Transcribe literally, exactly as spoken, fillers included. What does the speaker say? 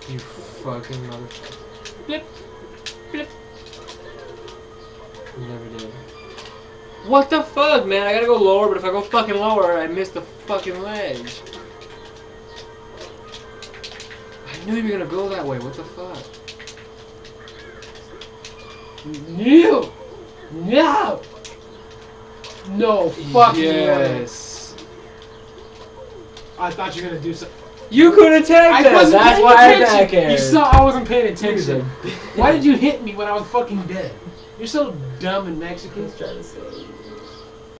You fucking motherfucker. Blip. Blip. Never did. What the fuck, man? I gotta go lower, but if I go fucking lower, I miss the fucking ledge. I knew you were gonna go that way. What the fuck? No! No! No, fuck yes. you. I thought you were gonna do something. You could attack I that. wasn't That's paying why attention. I attack You saw I wasn't paying attention. Why did you hit me when I was fucking dead? You're so dumb and Mexican. Trying to say.